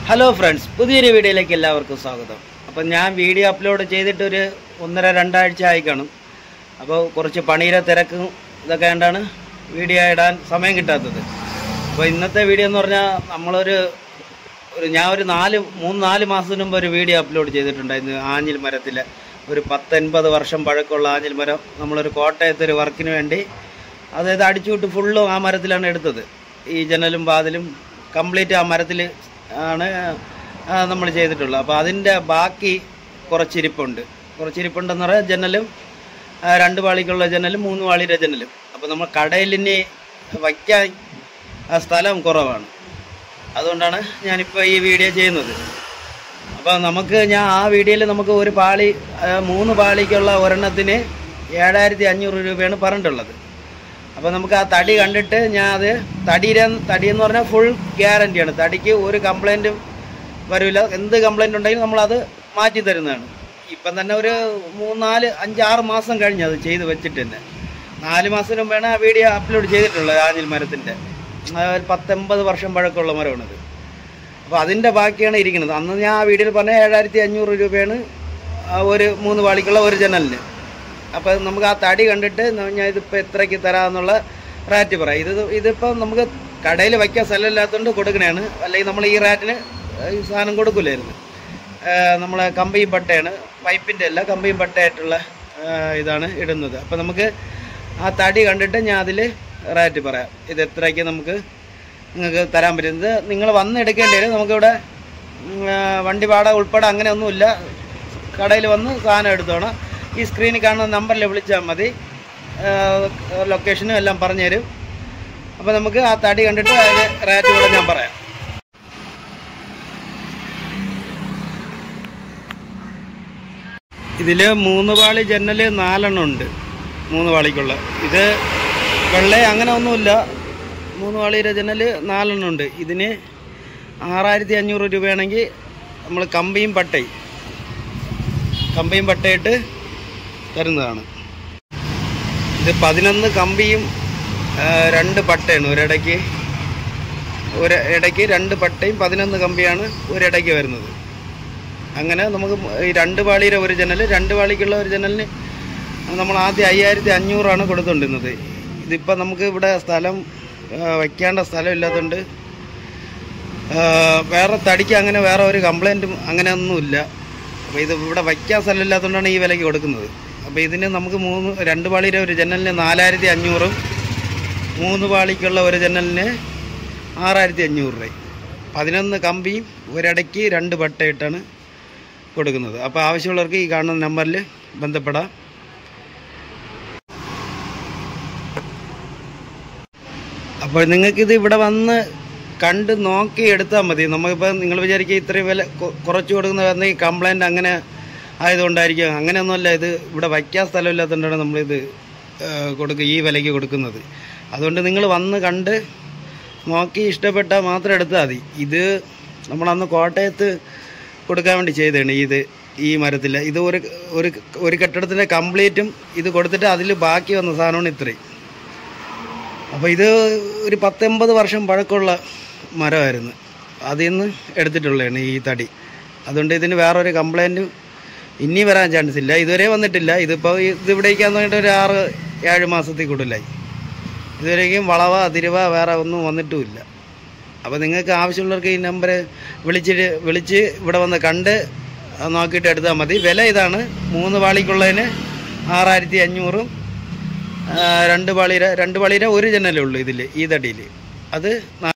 Hello friends, പുതിയൊരു വീഡിയോയിലേക്ക് എല്ലാവർക്കും സ്വാഗതം. അപ്പം ഞാൻ വീഡിയോ അപ്ലോഡ് ചെയ്തിട്ടൊരു 1.5-2 ആഴ്ച ആയി കാണും. അപ്പോൾ കുറച്ച് പണിയുടെ തിരക്കും ഇതൊക്കെ ആയിട്ടാണ് വീഡിയോ ഇടാൻ സമയം കിട്ടാത്തത്. അപ്പോൾ ഇന്നത്തെ വീഡിയോ എന്ന് പറഞ്ഞാൽ ഞാൻ ഒരു 3-4 മാസത്തിന് മുമ്പ് ഒരു വീഡിയോ അപ്ലോഡ് ചെയ്തിട്ടുണ്ടായിരുന്നു. ആഞ്ഞിൽ മരത്തിൽ ഒരു 10-80 വർഷം പഴക്കമുള്ള ആഞ്ഞിൽ മരം നമ്മളൊരു കോട്ടയത്തൊരു വർക്കിന് വേണ്ടി അതായത് അടിച്ചുവിട്ട് ഫുള്ളും ആ മരത്തിലാണ് എടുത്തത്. ഈ ജനലും വാതിലും കംപ്ലീറ്റ് ആ മരത്തിൽ ആണ് നമ്മൾ ചെയ്തിട്ടുള്ളത്. അപ്പോൾ അതിൻ്റെ ബാക്കി കുറച്ചിരിപ്പുണ്ടെന്ന് പറഞ്ഞാൽ ജനലും 2 പാളിക്കുള്ള ജനലും 3 പാളിയുടെ ജനലും. അപ്പോൾ നമ്മൾ കടയിലിന് വയ്ക്കാൻ സ്ഥലം കുറവാണ്, അതുകൊണ്ടാണ് ഞാനിപ്പോൾ ഈ വീഡിയോ ചെയ്യുന്നത്. അപ്പോൾ ഞാൻ ആ വീഡിയോയിൽ നമുക്ക് ഒരു പാളി 3 പാളിക്കുള്ള ഒരെണ്ണത്തിന് 7500 രൂപയാണ് പറഞ്ഞിട്ടുള്ളത്. അപ്പോൾ നമുക്ക് ആ തടി കണ്ടിട്ട് ഞാൻ അത് തടി എന്ന് പറഞ്ഞാൽ ഫുൾ ഗ്യാരൻറ്റിയാണ്. തടിക്ക് ഒരു കംപ്ലൈൻറ്റും വരില്ല. എന്ത് കംപ്ലൈൻറ്റ് ഉണ്ടെങ്കിലും നമ്മളത് മാറ്റി തരുന്നതാണ്. ഇപ്പം തന്നെ ഒരു 3-4-5-6 മാസം കഴിഞ്ഞ് അത് ചെയ്ത് വെച്ചിട്ട് തന്നെ 4 മാസത്തിന് മുമ്പാണ് ആ വീഡിയോ അപ്ലോഡ് ചെയ്തിട്ടുള്ളത്. ആഞ്ഞിൽ മരത്തിൻ്റെ 10-80 വർഷം പഴക്കമുള്ള മരമാണത്. അപ്പോൾ അതിൻ്റെ ബാക്കിയാണ് ഇരിക്കുന്നത്. അന്ന് ഞാൻ ആ വീഡിയോയിൽ പറഞ്ഞ 7500 രൂപയാണ് ഒരു 3 പാളിക്കുള്ള ഒരു ജനലിന്. അപ്പോൾ നമുക്ക് ആ തടി കണ്ടിട്ട് ഞാൻ ഇതിപ്പോൾ എത്രയ്ക്ക് തരാമെന്നുള്ള റേറ്റ് പറയാം. ഇതിപ്പോൾ നമുക്ക് കടയിൽ വയ്ക്കാൻ സ്ഥലമില്ലാത്തതുകൊണ്ട് കൊടുക്കണതാണ്. അല്ലെങ്കിൽ നമ്മൾ ഈ റേറ്റിന് ഈ സാധനം കൊടുക്കില്ലായിരുന്നു. നമ്മളെ കമ്പിയും പട്ടയാണ്, പൈപ്പിൻ്റെ അല്ല കമ്പിയും പട്ടയായിട്ടുള്ള ഇതാണ് ഇടുന്നത്. അപ്പോൾ നമുക്ക് ആ തടി കണ്ടിട്ട് ഞാൻ അതിൽ റേറ്റ് പറയാം. ഇത് എത്രയ്ക്ക് നിങ്ങൾക്ക് തരാൻ പറ്റുന്നത്. നിങ്ങൾ വന്ന് എടുക്കേണ്ടി വരും. നമുക്കിവിടെ വണ്ടി വാടക ഉൾപ്പെടെ അങ്ങനെയൊന്നുമില്ല. കടയിൽ വന്ന് സാധനം എടുത്തോണം. ഈ സ്ക്രീനിൽ കാണുന്ന നമ്പറിൽ വിളിച്ചാൽ മതി. ലൊക്കേഷനും എല്ലാം പറഞ്ഞുതരും. അപ്പോൾ നമുക്ക് ആ തടി കണ്ടിട്ട് അതിന് റേറ്റ് കൂടെ ഞാൻ പറയാം. ഇതിൽ 3 പാളി ജനൽ 4 എണ്ണം ഉണ്ട്. 3 പാളിക്കുള്ള ഇത് വെള്ള അങ്ങനെ ഒന്നുമില്ല. 3 പാളിയുടെ ജനൽ 4 എണ്ണം ഉണ്ട്. ഇതിന് 6500 രൂപയാണെങ്കിൽ നമ്മൾ കമ്പിയും പട്ടയിട്ട് തരുന്നതാണ്. ഇത് 11 കമ്പിയും 2 പട്ടയാണ്. ഒരിടയ്ക്ക് 2 പട്ടയും 11 കമ്പിയാണ് ഒരിടയ്ക്ക് വരുന്നത്. അങ്ങനെ നമുക്ക് ഈ 2 പാളിയുടെ ഒരു ജനൽ 2 പാളിക്കുള്ള ഒരു ജനലിന് നമ്മൾ ആദ്യം 5500 കൊടുത്തുകൊണ്ടിരുന്നത്. ഇതിപ്പോൾ നമുക്ക് ഇവിടെ വയ്ക്കേണ്ട സ്ഥലം ഇല്ലാത്തതുകൊണ്ട് വേറെ തടിക്ക് അങ്ങനെ വേറെ ഒരു കംപ്ലൈൻറ്റും അങ്ങനെയൊന്നുമില്ല. അപ്പോൾ ഇത് ഇവിടെ വയ്ക്കാൻ സ്ഥലം ഇല്ലാത്തതുകൊണ്ടാണ് ഈ വിലയ്ക്ക് കൊടുക്കുന്നത്. അപ്പോൾ ഇതിന് നമുക്ക് 2 പാളിയുടെ ഒരു ജനലിന് 4500, 3 പാളിക്കുള്ള ഒരു ജനലിന് 6500 രൂപ. 11 കമ്പിയും ഒരിടയ്ക്ക് 2 പട്ടയിട്ടാണ് കൊടുക്കുന്നത്. അപ്പോൾ ആവശ്യമുള്ളവർക്ക് ഈ കാണുന്ന നമ്പറിൽ ബന്ധപ്പെടാം. അപ്പോൾ നിങ്ങൾക്കിത് ഇവിടെ വന്ന് കണ്ട് നോക്കി എടുത്താൽ മതി. നമുക്കിപ്പോൾ നിങ്ങൾ വിചാരിക്കുക ഇത്രയും വില കുറച്ച് കൊടുക്കുന്ന ഈ കംപ്ലൈൻറ്റ് അങ്ങനെ ആയതുകൊണ്ടായിരിക്കും. അങ്ങനെയൊന്നുമല്ല. ഇത് ഇവിടെ വയ്ക്കാൻ സ്ഥലമില്ലാത്തതുകൊണ്ടാണ് നമ്മളിത് ഈ വിലയ്ക്ക് കൊടുക്കുന്നത്. അതുകൊണ്ട് നിങ്ങൾ വന്ന് കണ്ട് നോക്കി ഇഷ്ടപ്പെട്ടാൽ മാത്രം എടുത്താൽ മതി. ഇത് നമ്മളന്ന് കോട്ടയത്ത് കൊടുക്കാൻ വേണ്ടി ചെയ്തതാണ്. ഈ മരത്തിൽ ഇത് ഒരു കെട്ടിടത്തിൻ്റെ കംപ്ലീറ്റും ഇത് കൊടുത്തിട്ട് അതിൽ ബാക്കി വന്ന സാധനമാണ് ഇത്രയും. അപ്പോൾ ഇത് ഒരു 10-80 വർഷം പഴക്കമുള്ള മരമായിരുന്നു. അതിൽ നിന്ന് എടുത്തിട്ടുള്ളതാണ് ഈ തടി. അതുകൊണ്ട് ഇതിന് വേറൊരു കംപ്ലൈൻറ്റും ഇനി വരാൻ ചാൻസ് ഇല്ല. ഇതുവരെ വന്നിട്ടില്ല. ഇതിവിടേക്കാന്ന് പറഞ്ഞിട്ട് ഒരു 6-7 മാസത്തിൽ കൂടുതലായി. ഇതുവരേക്കും തിരുവ വേറെ ഒന്നും വന്നിട്ടുമില്ല. അപ്പോൾ നിങ്ങൾക്ക് ആവശ്യമുള്ളവർക്ക് ഈ നമ്പർ വിളിച്ച് ഇവിടെ വന്ന് കണ്ട് നോക്കിയിട്ട് എടുത്താൽ മതി. വില ഇതാണ്. 3 പാളിക്കുള്ളതിന് 6500, 2 പാളിയുടെ ഒരു ജനലേ ഉള്ളൂ ഈ തടിയിൽ. അത്